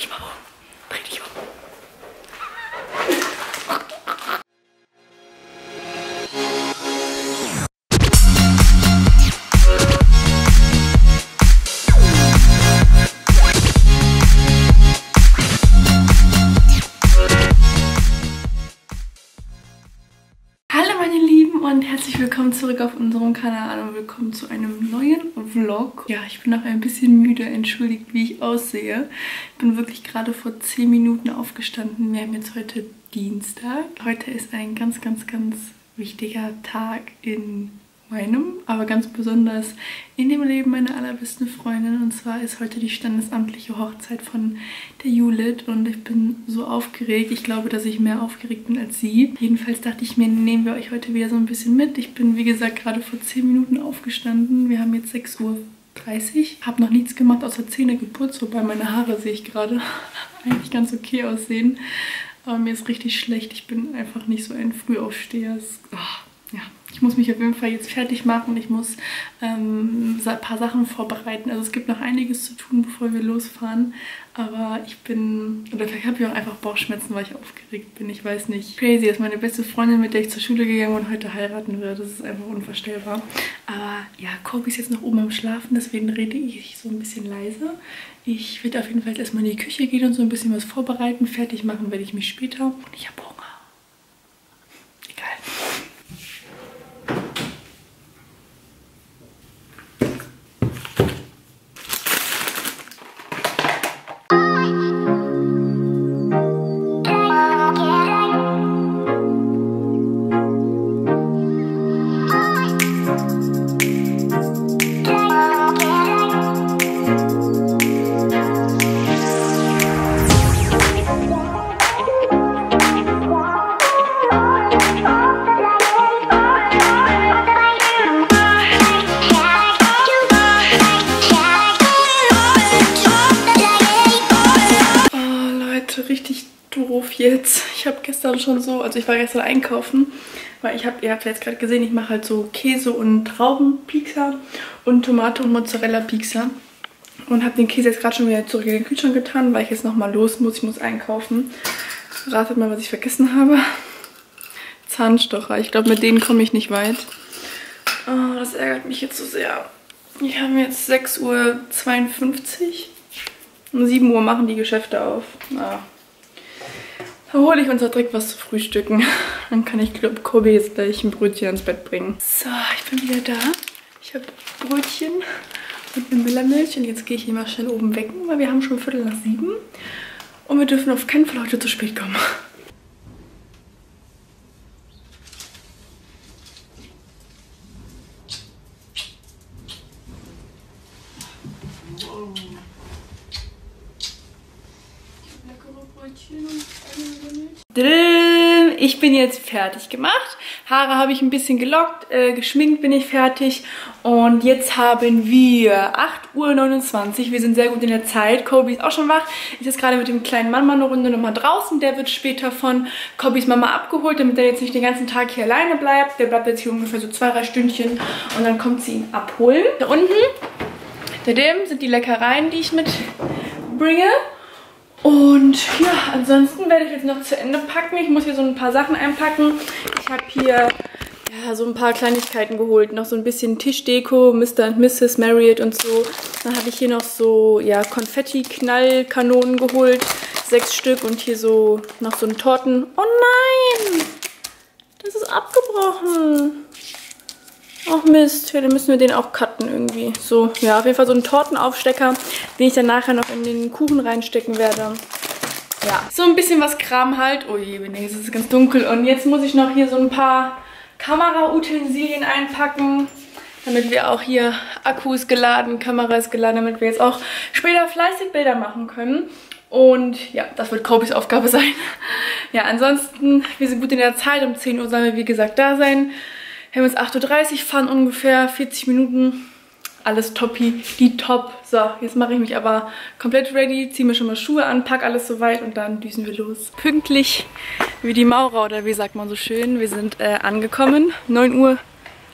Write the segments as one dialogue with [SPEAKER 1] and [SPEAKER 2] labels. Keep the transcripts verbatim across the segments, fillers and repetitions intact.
[SPEAKER 1] mal um. Dreh dich um. Und herzlich willkommen zurück auf unserem Kanal und willkommen zu einem neuen Vlog. Ja, ich bin noch ein bisschen müde, entschuldigt, wie ich aussehe. Ich bin wirklich gerade vor zehn Minuten aufgestanden. Wir haben jetzt heute Dienstag. Heute ist ein ganz, ganz, ganz wichtiger Tag in meinem, aber ganz besonders in dem Leben meiner allerbesten Freundin. Und zwar ist heute die standesamtliche Hochzeit von der Julit und ich bin so aufgeregt. Ich glaube, dass ich mehr aufgeregt bin als sie. Jedenfalls dachte ich mir, nehmen wir euch heute wieder so ein bisschen mit. Ich bin, wie gesagt, gerade vor zehn Minuten aufgestanden. Wir haben jetzt sechs Uhr dreißig. Habe noch nichts gemacht außer Zähne geputzt, wobei meine Haare, sehe ich gerade, eigentlich ganz okay aussehen. Aber mir ist richtig schlecht. Ich bin einfach nicht so ein Frühaufsteher. Es, oh, ja. Ich muss mich auf jeden Fall jetzt fertig machen. Ich muss ähm, ein paar Sachen vorbereiten. Also es gibt noch einiges zu tun, bevor wir losfahren. Aber ich bin, oder vielleicht habe ich auch einfach Bauchschmerzen, weil ich aufgeregt bin. Ich weiß nicht. Crazy, das ist meine beste Freundin, mit der ich zur Schule gegangen bin und heute heiraten wird. Das ist einfach unvorstellbar. Aber ja, Kobi ist jetzt noch oben am Schlafen, deswegen rede ich so ein bisschen leise. Ich werde auf jeden Fall erstmal in die Küche gehen und so ein bisschen was vorbereiten. Fertig machen werde ich mich später. Und ich habe Hunger. Egal. Richtig doof jetzt. Ich habe gestern schon so, also ich war gestern einkaufen, weil ich habe, ihr habt ja jetzt gerade gesehen, ich mache halt so Käse und Traubenpiekser und Tomate und Mozzarella Piekser und habe den Käse jetzt gerade schon wieder zurück in den Kühlschrank getan, weil ich jetzt nochmal los muss. Ich muss einkaufen. Ratet mal, was ich vergessen habe. Zahnstocher. Ich glaube, mit denen komme ich nicht weit. Oh, das ärgert mich jetzt so sehr. Wir haben jetzt sechs Uhr zweiundfünfzig. Um sieben Uhr machen die Geschäfte auf. Ah. Da hole ich uns auch direkt was zu frühstücken. Dann kann ich, glaube Kobi jetzt gleich ein Brötchen ins Bett bringen. So, ich bin wieder da. Ich habe Brötchen und eine Müllermilch. Und jetzt gehe ich hier mal schnell oben wecken, weil wir haben schon Viertel nach sieben. Und wir dürfen auf keinen Fall heute zu spät kommen. Ich bin jetzt fertig gemacht. Haare habe ich ein bisschen gelockt, äh, geschminkt bin ich fertig. Und jetzt haben wir acht Uhr neunundzwanzig. Wir sind sehr gut in der Zeit. Kobi ist auch schon wach. Ich ist gerade mit dem kleinen Mann mal eine Runde nochmal draußen. Der wird später von Kobis Mama abgeholt, damit er jetzt nicht den ganzen Tag hier alleine bleibt. Der bleibt jetzt hier ungefähr so zwei, drei Stündchen. Und dann kommt sie ihn abholen. Da unten da sind die Leckereien, die ich mitbringe. Und ja, ansonsten werde ich jetzt noch zu Ende packen. Ich muss hier so ein paar Sachen einpacken. Ich habe hier ja, so ein paar Kleinigkeiten geholt. Noch so ein bisschen Tischdeko, Mister und Misses Marriott und so. Dann habe ich hier noch so ja, Konfetti-Knallkanonen geholt. Sechs Stück und hier so noch so ein Torten. Oh nein! Das ist abgebrochen. Ach Mist, ja, dann müssen wir den auch cutten irgendwie. So, ja, auf jeden Fall so einen Tortenaufstecker, den ich dann nachher noch in den Kuchen reinstecken werde. Ja, so ein bisschen was Kram halt. Oh je, nee, es ist ganz dunkel. Und jetzt muss ich noch hier so ein paar Kamerautensilien einpacken, damit wir auch hier Akku ist geladen, Kamera ist geladen, damit wir jetzt auch später fleißig Bilder machen können. Und ja, das wird Kobis Aufgabe sein. Ja, ansonsten, wir sind gut in der Zeit. Um zehn Uhr sollen wir, wie gesagt, da sein. Wir haben jetzt acht Uhr dreißig, fahren ungefähr vierzig Minuten. Alles toppi, die top. So, jetzt mache ich mich aber komplett ready, ziehe mir schon mal Schuhe an, pack alles soweit und dann düsen wir los. Pünktlich wie die Maurer, oder wie sagt man so schön. Wir sind äh, angekommen, neun Uhr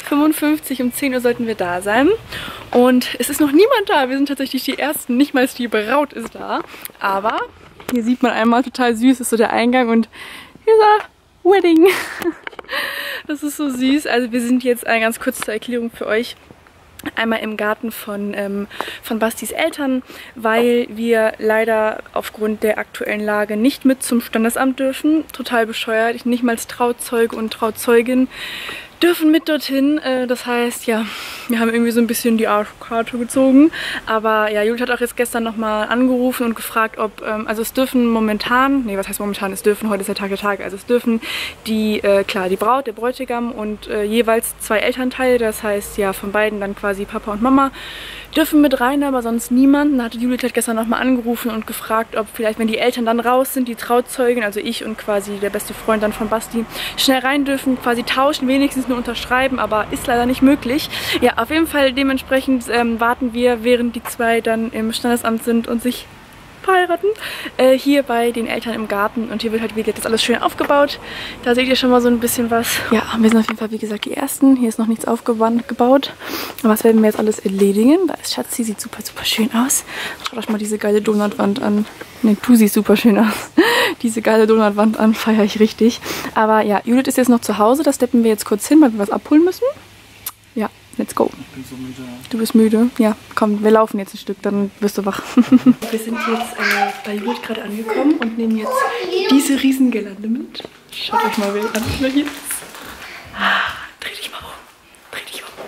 [SPEAKER 1] fünfundfünfzig, um zehn Uhr sollten wir da sein. Und es ist noch niemand da. Wir sind tatsächlich die Ersten. Nicht mal die Braut ist da. Aber hier sieht man einmal total süß, das ist so der Eingang und dieser Wedding. Das ist so süß. Also wir sind jetzt, eine ganz kurze Erklärung für euch, einmal im Garten von, ähm, von Bastis Eltern, weil wir leider aufgrund der aktuellen Lage nicht mit zum Standesamt dürfen. Total bescheuert. Ich nicht mal als Trauzeuge und Trauzeugin dürfen mit dorthin. Das heißt, ja, wir haben irgendwie so ein bisschen die Arschkarte gezogen. Aber ja, Judith hat auch jetzt gestern nochmal angerufen und gefragt, ob, ähm, also es dürfen momentan, nee, was heißt momentan, es dürfen, heute ist der Tag der Tage, also es dürfen die, äh, klar, die Braut, der Bräutigam und äh, jeweils zwei Elternteile, das heißt ja von beiden dann quasi Papa und Mama, dürfen mit rein, aber sonst niemand. Dann hatte Judith halt gestern nochmal angerufen und gefragt, ob vielleicht, wenn die Eltern dann raus sind, die Trauzeugin, also ich und quasi der beste Freund dann von Basti, schnell rein dürfen, quasi tauschen, wenigstens nur unterschreiben, aber ist leider nicht möglich. Ja, auf jeden Fall dementsprechend ähm, warten wir, während die zwei dann im Standesamt sind und sich verheiraten, äh, hier bei den Eltern im Garten. Und hier wird halt, wie gesagt, das alles schön aufgebaut. Da seht ihr schon mal so ein bisschen was. Ja, wir sind auf jeden Fall, wie gesagt, die Ersten. Hier ist noch nichts aufgebaut. Aber das werden wir jetzt alles erledigen. Da ist Schatzi, sieht super, super schön aus. Schaut euch mal diese geile Donutwand an. Ne, du siehst super schön aus. Diese geile Donutwand an, feiere ich richtig. Aber ja, Judith ist jetzt noch zu Hause. Da steppen wir jetzt kurz hin, weil wir was abholen müssen. Ja, let's go.
[SPEAKER 2] Ich bin so müde.
[SPEAKER 1] Du bist müde? Ja, komm, wir laufen jetzt ein Stück, dann wirst du wach. Wir sind jetzt äh, bei Judith gerade angekommen und nehmen jetzt diese Riesengirlande mit. Schaut euch mal an, wer hier ist. Ah, dreh dich mal um. Dreh dich um.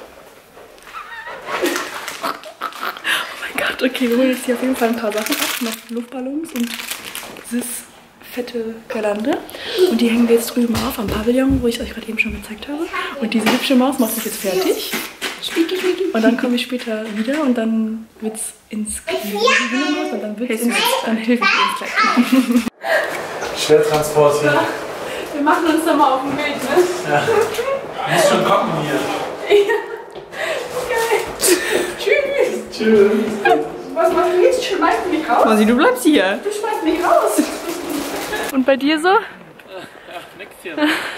[SPEAKER 1] Oh mein Gott, okay, wir holen jetzt hier auf jeden Fall ein paar Sachen ab. Noch Luftballons und das fette Girlande. Und die hängen wir jetzt drüben auf am Pavillon, wo ich euch gerade eben schon gezeigt habe. Und diese hübsche Maus macht sich jetzt fertig. Und dann komme ich später wieder und dann wird es ins Kleid. Und dann wird es ins dann hilft ins Kleid.
[SPEAKER 2] Schwertransport hier.
[SPEAKER 1] Ja, wir machen uns da mal auf den Weg, ne?
[SPEAKER 2] Ja. Du musst schon kommen hier.
[SPEAKER 1] Ja. Geil. Tschüss.
[SPEAKER 2] Tschüss.
[SPEAKER 1] Was machst du jetzt? Schmeißt mich raus?
[SPEAKER 3] Masi, du bleibst hier.
[SPEAKER 1] Du schmeißt mich raus. Und bei dir so?
[SPEAKER 2] Ach, nix hier.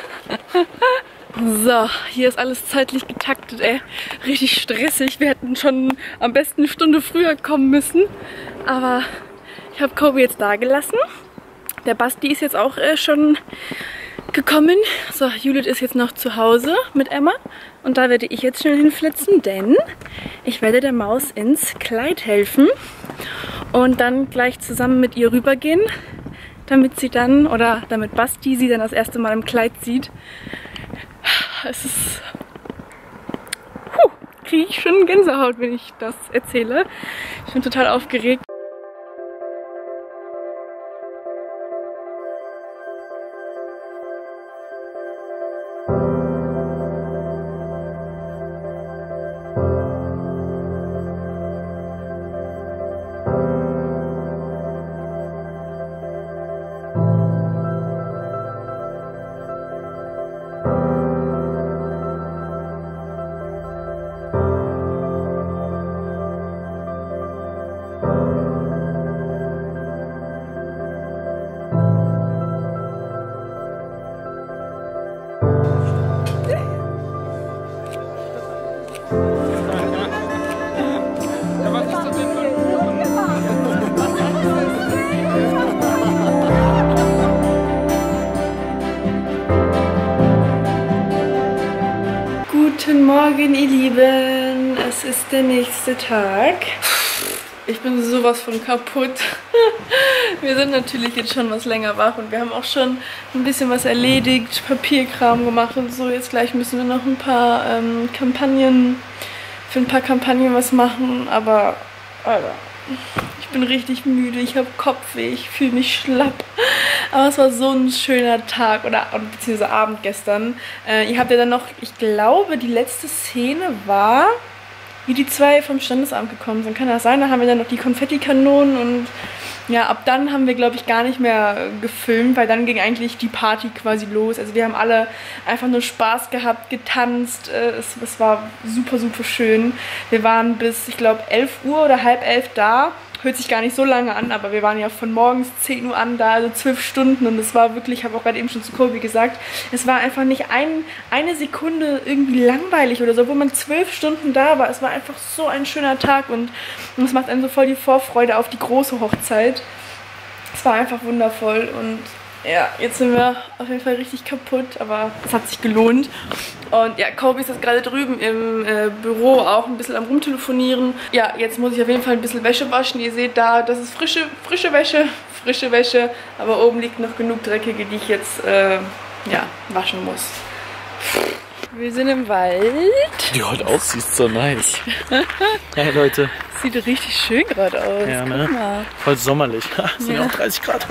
[SPEAKER 1] So, hier ist alles zeitlich getaktet, ey. Richtig stressig. Wir hätten schon am besten eine Stunde früher kommen müssen. Aber ich habe Kobe jetzt da gelassen. Der Basti ist jetzt auch äh, schon gekommen. So, Judith ist jetzt noch zu Hause mit Emma. Und da werde ich jetzt schnell hinflitzen, denn ich werde der Maus ins Kleid helfen. Und dann gleich zusammen mit ihr rübergehen, damit sie dann, oder damit Basti sie dann das erste Mal im Kleid sieht. Es ist... Puh, kriege ich schon Gänsehaut, wenn ich das erzähle. Ich bin total aufgeregt. Guten Morgen, ihr Lieben. Es ist der nächste Tag. Ich bin sowas von kaputt. Wir sind natürlich jetzt schon was länger wach und wir haben auch schon ein bisschen was erledigt, Papierkram gemacht und so. Jetzt gleich müssen wir noch ein paar ähm, Kampagnen, für ein paar Kampagnen was machen, aber Alter, ich bin richtig müde, ich habe Kopfweh, ich fühle mich schlapp. Aber es war so ein schöner Tag, oder beziehungsweise Abend gestern. Äh, ihr habt ja dann noch, ich glaube, die letzte Szene war, wie die zwei vom Standesamt gekommen sind. Kann das sein? Da haben wir dann noch die Konfettikanonen und ja, ab dann haben wir, glaube ich, gar nicht mehr gefilmt, weil dann ging eigentlich die Party quasi los. Also wir haben alle einfach nur Spaß gehabt, getanzt. Es, es war super, super schön. Wir waren bis, ich glaube, elf Uhr oder halb elf da, hört sich gar nicht so lange an, aber wir waren ja von morgens zehn Uhr an da, also zwölf Stunden und es war wirklich, ich habe auch gerade eben schon zu Kobi gesagt, es war einfach nicht ein, eine Sekunde irgendwie langweilig oder so, obwohl man zwölf Stunden da war. Es war einfach so ein schöner Tag und es macht einem so voll die Vorfreude auf die große Hochzeit. Es war einfach wundervoll und ja, jetzt sind wir auf jeden Fall richtig kaputt, aber es hat sich gelohnt. Und ja, Kobi ist jetzt gerade drüben im äh, Büro auch ein bisschen am Rumtelefonieren. Ja, jetzt muss ich auf jeden Fall ein bisschen Wäsche waschen. Ihr seht da, das ist frische, frische Wäsche, frische Wäsche. Aber oben liegt noch genug dreckige, die ich jetzt äh, ja, waschen muss. Wir sind im Wald.
[SPEAKER 2] Die heute aussieht so nice. Hey Leute.
[SPEAKER 1] Sieht richtig schön gerade aus.
[SPEAKER 2] Ja, ne? Voll sommerlich. Es sind ja auch dreißig Grad.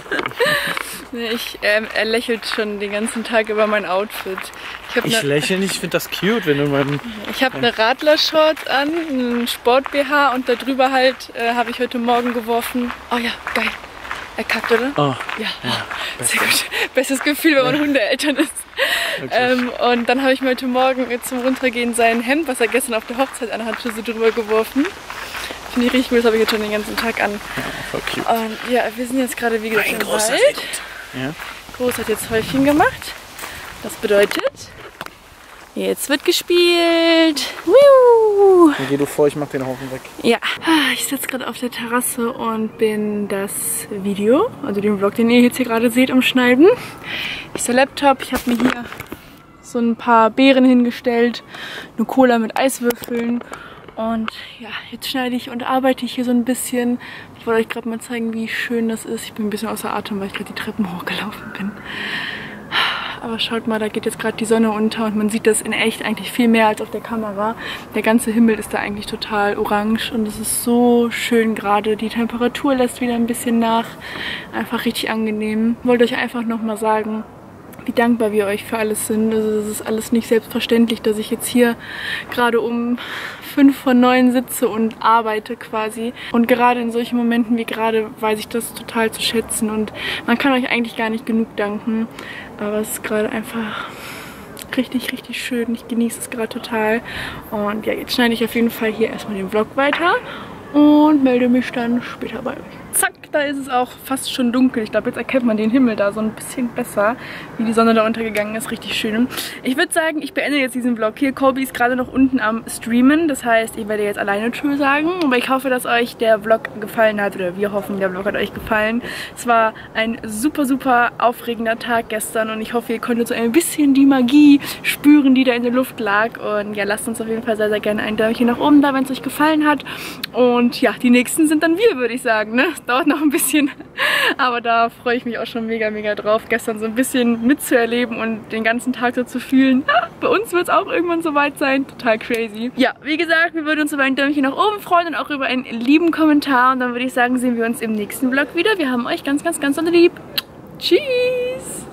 [SPEAKER 1] Ich, ähm, er lächelt schon den ganzen Tag über mein Outfit. Ich,
[SPEAKER 2] ich ne, lächle nicht, ich finde das cute, wenn du meinen...
[SPEAKER 1] Ich habe eine Radler-Shorts an, einen Sport-B H und darüber halt äh, habe ich heute Morgen geworfen. Oh ja, geil. Er kackt, oder?
[SPEAKER 2] Oh.
[SPEAKER 1] Ja, oh, sehr gut. Bestes Gefühl, wenn man ja. Hundeeltern ist. Ähm, und dann habe ich mir heute Morgen zum Runtergehen sein Hemd, was er gestern auf der Hochzeit anhatte, so drüber geworfen. Finde ich richtig gut, das habe ich jetzt schon den ganzen Tag an.
[SPEAKER 2] Ja, voll cute.
[SPEAKER 1] Und ja, wir sind jetzt gerade wie gesagt
[SPEAKER 2] Ein
[SPEAKER 1] im
[SPEAKER 2] großer
[SPEAKER 1] Wald.
[SPEAKER 2] Ja.
[SPEAKER 1] Groß hat jetzt Häufchen gemacht. Das bedeutet, jetzt wird gespielt. Wiu.
[SPEAKER 2] Dann geh du vor, ich mach den Haufen weg.
[SPEAKER 1] Ja, ich sitze gerade auf der Terrasse und bin das Video, also den Vlog, den ihr jetzt hier gerade seht, am Schneiden. Ich der Laptop, ich habe mir hier so ein paar Beeren hingestellt, eine Cola mit Eiswürfeln. Und ja, jetzt schneide ich und arbeite ich hier so ein bisschen. Ich wollte euch gerade mal zeigen, wie schön das ist. Ich bin ein bisschen außer Atem, weil ich gerade die Treppen hochgelaufen bin. Aber schaut mal, da geht jetzt gerade die Sonne unter und man sieht das in echt eigentlich viel mehr als auf der Kamera. Der ganze Himmel ist da eigentlich total orange und es ist so schön gerade. Die Temperatur lässt wieder ein bisschen nach. Einfach richtig angenehm. Ich wollte euch einfach nochmal sagen, wie dankbar wir euch für alles sind. Also es ist alles nicht selbstverständlich, dass ich jetzt hier gerade um fünf von neun sitze und arbeite quasi. Und gerade in solchen Momenten wie gerade weiß ich das total zu schätzen und man kann euch eigentlich gar nicht genug danken. Aber es ist gerade einfach richtig, richtig schön. Ich genieße es gerade total. Und ja, jetzt schneide ich auf jeden Fall hier erstmal den Vlog weiter und melde mich dann später bei euch. Zack, da ist es auch fast schon dunkel. Ich glaube, jetzt erkennt man den Himmel da so ein bisschen besser, wie die Sonne da untergegangen ist. Richtig schön. Ich würde sagen, ich beende jetzt diesen Vlog hier. Kobi ist gerade noch unten am Streamen. Das heißt, ich werde jetzt alleine Tschüss sagen. Aber ich hoffe, dass euch der Vlog gefallen hat. Oder wir hoffen, der Vlog hat euch gefallen. Es war ein super, super aufregender Tag gestern. Und ich hoffe, ihr konntet so ein bisschen die Magie spüren, die da in der Luft lag. Und ja, lasst uns auf jeden Fall sehr, sehr gerne ein Däumchen nach oben da, wenn es euch gefallen hat. Und ja, die nächsten sind dann wir, würde ich sagen, ne? Dauert noch ein bisschen, aber da freue ich mich auch schon mega, mega drauf, gestern so ein bisschen mitzuerleben und den ganzen Tag so zu fühlen. Bei uns wird es auch irgendwann soweit sein. Total crazy. Ja, wie gesagt, wir würden uns über ein Däumchen nach oben freuen und auch über einen lieben Kommentar. Und dann würde ich sagen, sehen wir uns im nächsten Vlog wieder. Wir haben euch ganz, ganz, ganz lieb. Tschüss!